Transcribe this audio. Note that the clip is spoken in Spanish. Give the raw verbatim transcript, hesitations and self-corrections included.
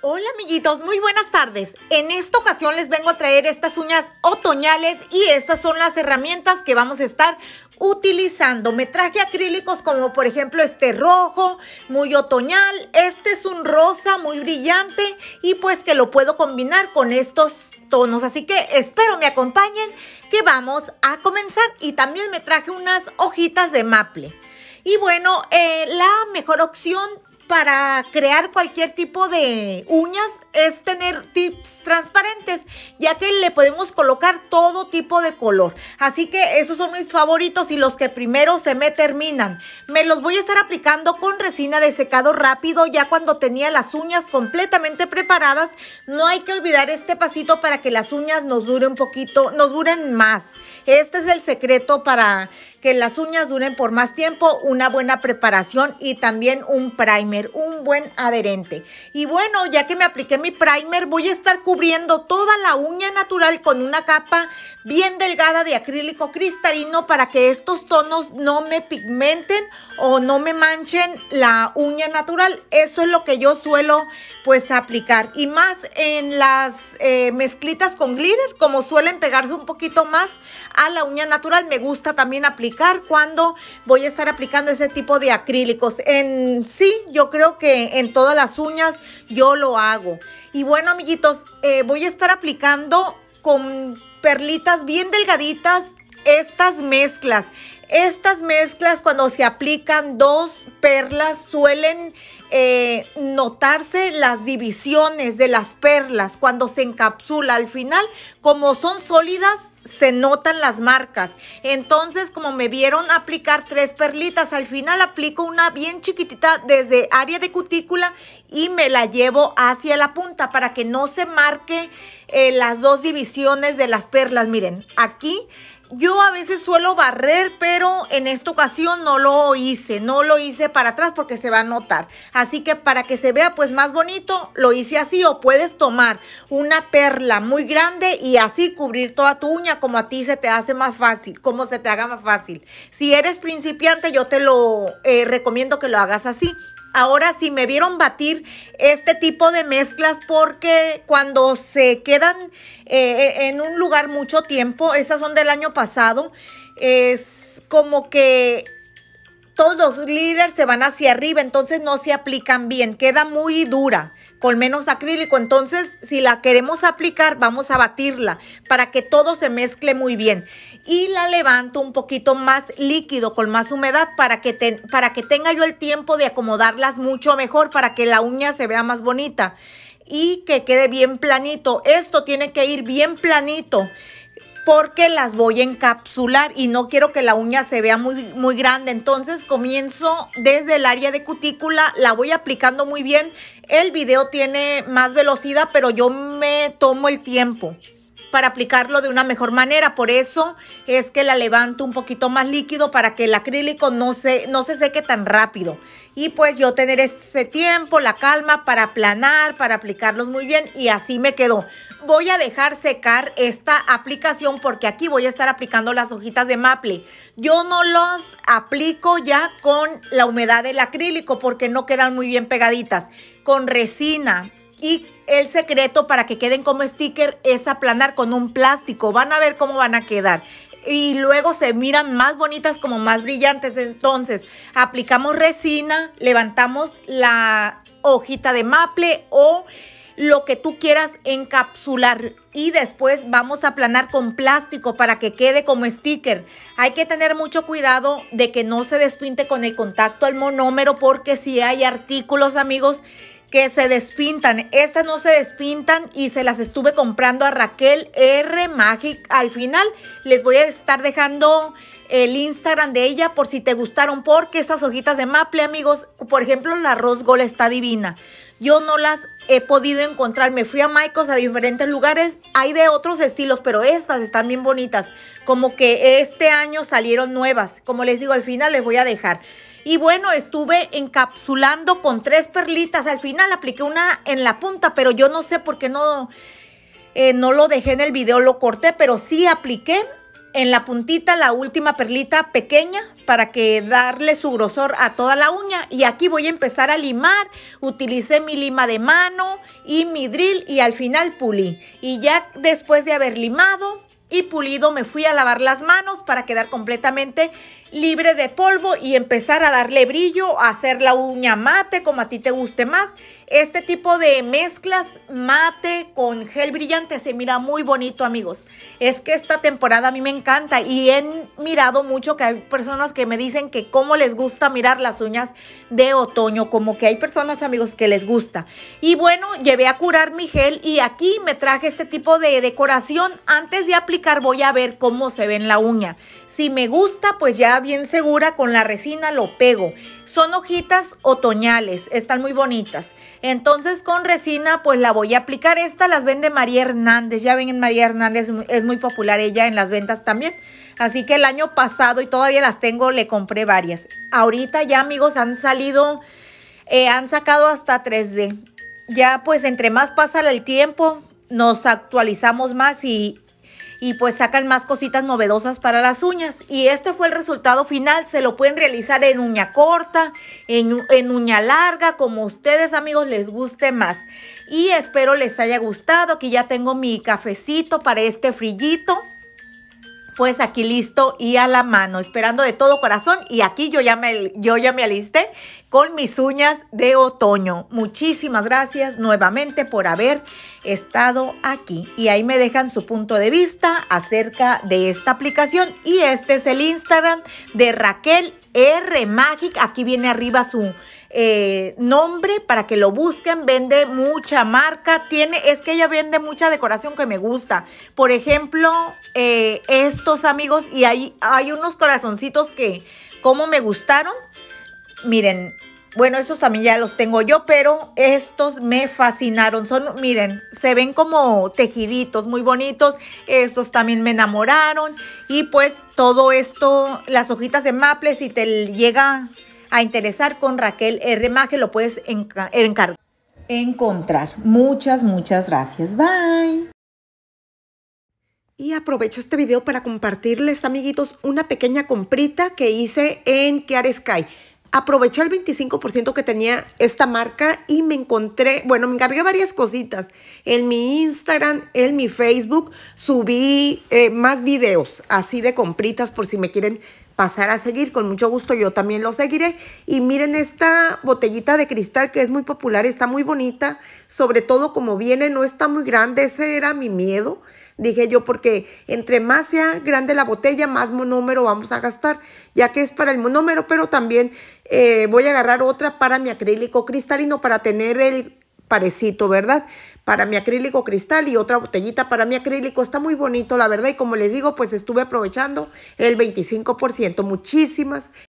Hola amiguitos, muy buenas tardes. En esta ocasión les vengo a traer estas uñas otoñales y estas son las herramientas que vamos a estar utilizando. Me traje acrílicos como por ejemplo este rojo, muy otoñal. Este es un rosa muy brillante y pues que lo puedo combinar con estos tonos. Así que espero me acompañen que vamos a comenzar. Y también me traje unas hojitas de maple. Y bueno, eh, la mejor opción para crear cualquier tipo de uñas es tener tips transparentes, ya que le podemos colocar todo tipo de color. Así que esos son mis favoritos y los que primero se me terminan. Me los voy a estar aplicando con resina de secado rápido ya cuando tenía las uñas completamente preparadas. No hay que olvidar este pasito para que las uñas nos duren un poquito, nos duren más. Este es el secreto para que las uñas duren por más tiempo, una buena preparación y también un primer, un buen adherente. Y bueno, ya que me apliqué mi primer, voy a estar cubriendo toda la uña natural con una capa bien delgada de acrílico cristalino para que estos tonos no me pigmenten o no me manchen la uña natural. Eso es lo que yo suelo pues aplicar. Y más en las eh, mezclitas con glitter, como suelen pegarse un poquito más a la uña natural, me gusta también aplicar cuando voy a estar aplicando ese tipo de acrílicos. En sí, yo creo que en todas las uñas yo lo hago. Y bueno, amiguitos, eh, voy a estar aplicando con perlitas bien delgaditas estas mezclas. Estas mezclas cuando se aplican dos perlas suelen eh, notarse las divisiones de las perlas cuando se encapsula. Al final, como son sólidas, se notan las marcas. Entonces, como me vieron aplicar tres perlitas, al final aplico una bien chiquitita desde área de cutícula y me la llevo hacia la punta para que no se marque eh, las dos divisiones de las perlas. Miren, aquí yo a veces suelo barrer, pero en esta ocasión no lo hice, no lo hice para atrás porque se va a notar. Así que para que se vea pues más bonito, lo hice así. O puedes tomar una perla muy grande y así cubrir toda tu uña como a ti se te hace más fácil, como se te haga más fácil. Si eres principiante, yo te lo eh, recomiendo que lo hagas así. Ahora, si me vieron batir este tipo de mezclas, porque cuando se quedan eh, en un lugar mucho tiempo, esas son del año pasado, es como que todos los glitters se van hacia arriba, entonces no se aplican bien, queda muy dura con menos acrílico. Entonces, si la queremos aplicar, vamos a batirla para que todo se mezcle muy bien. Y la levanto un poquito más líquido, con más humedad, para que, te, para que tenga yo el tiempo de acomodarlas mucho mejor, para que la uña se vea más bonita y que quede bien planito. Esto tiene que ir bien planito, porque las voy a encapsular y no quiero que la uña se vea muy, muy grande. Entonces comienzo desde el área de cutícula, la voy aplicando muy bien. El video tiene más velocidad, pero yo me tomo el tiempo para aplicarlo de una mejor manera. Por eso es que la levanto un poquito más líquido para que el acrílico no se, no se seque tan rápido. Y pues yo tener ese tiempo, la calma para aplanar, para aplicarlos muy bien. Y así me quedó. Voy a dejar secar esta aplicación porque aquí voy a estar aplicando las hojitas de maple. Yo no los aplico ya con la humedad del acrílico porque no quedan muy bien pegaditas. Con resina. Y el secreto para que queden como sticker es aplanar con un plástico. Van a ver cómo van a quedar. Y luego se miran más bonitas, como más brillantes. Entonces, aplicamos resina, levantamos la hojita de maple o lo que tú quieras encapsular. Y después vamos a aplanar con plástico para que quede como sticker. Hay que tener mucho cuidado de que no se despinte con el contacto al monómero, porque si hay artículos, amigos, que se despintan. Estas no se despintan y se las estuve comprando a Raquel R. Magic. Al final les voy a estar dejando el Instagram de ella por si te gustaron, porque esas hojitas de maple, amigos, por ejemplo, la Rose Gold está divina. Yo no las he podido encontrar. Me fui a Michaels, a diferentes lugares. Hay de otros estilos, pero estas están bien bonitas. Como que este año salieron nuevas. Como les digo, al final les voy a dejar. Y bueno, estuve encapsulando con tres perlitas. Al final apliqué una en la punta, pero yo no sé por qué no, eh, no lo dejé en el video, lo corté, pero sí apliqué en la puntita la última perlita pequeña para que darle su grosor a toda la uña. Y aquí voy a empezar a limar. Utilicé mi lima de mano y mi drill y al final pulí. Y ya después de haber limado y pulido me fui a lavar las manos para quedar completamente libre de polvo y empezar a darle brillo, a hacer la uña mate como a ti te guste más. Este tipo de mezclas mate con gel brillante se mira muy bonito, amigos. Es que esta temporada a mí me encanta y he mirado mucho que hay personas que me dicen que cómo les gusta mirar las uñas de otoño, como que hay personas, amigos, que les gusta. Y bueno, llevé a curar mi gel y aquí me traje este tipo de decoración. Antes de aplicar voy a ver cómo se ve en la uña. Si me gusta, pues ya bien segura con la resina lo pego. Son hojitas otoñales, están muy bonitas. Entonces con resina pues la voy a aplicar. Esta las vende María Hernández. Ya ven, María Hernández es muy popular ella en las ventas también. Así que el año pasado y todavía las tengo, le compré varias. Ahorita ya, amigos, han salido, eh, han sacado hasta tres D. Ya pues entre más pasa el tiempo, nos actualizamos más y... y pues sacan más cositas novedosas para las uñas. Y este fue el resultado final. Se lo pueden realizar en uña corta, en, en uña larga, como a ustedes, amigos, les guste más. Y espero les haya gustado. Aquí ya tengo mi cafecito para este frillito. Pues aquí listo y a la mano, esperando de todo corazón. Y aquí yo ya me, yo ya me alisté con mis uñas de otoño. Muchísimas gracias nuevamente por haber estado aquí. Y ahí me dejan su punto de vista acerca de esta aplicación. Y este es el Instagram de Raquel R Magic. Aquí viene arriba su eh, nombre para que lo busquen. Vende mucha marca. Tiene, es que ella vende mucha decoración que me gusta. Por ejemplo, eh, estos, amigos. Y hay, hay unos corazoncitos que como me gustaron. Miren, bueno, estos también ya los tengo yo, pero estos me fascinaron. Son, miren, se ven como tejiditos muy bonitos. Estos también me enamoraron. Y pues todo esto, las hojitas de maple, si te llega a interesar con Raquel R Magic, lo puedes enca encargar. Encontrar. Muchas, muchas gracias. Bye. Y aprovecho este video para compartirles, amiguitos, una pequeña comprita que hice en Chiara Sky. Aproveché el veinticinco por ciento que tenía esta marca y me encontré, bueno, me encargué varias cositas. En mi Instagram, en mi Facebook, subí eh, más videos así de compritas por si me quieren pasar a seguir. Con mucho gusto yo también lo seguiré. Y miren esta botellita de cristal que es muy popular, está muy bonita. Sobre todo como viene, no está muy grande, ese era mi miedo. Dije yo, porque entre más sea grande la botella, más monómero vamos a gastar, ya que es para el monómero, pero también eh, voy a agarrar otra para mi acrílico cristalino para tener el parecito, ¿verdad? Para mi acrílico cristal y otra botellita para mi acrílico. Está muy bonito, la verdad, y como les digo, pues estuve aprovechando el veinticinco por ciento. Muchísimas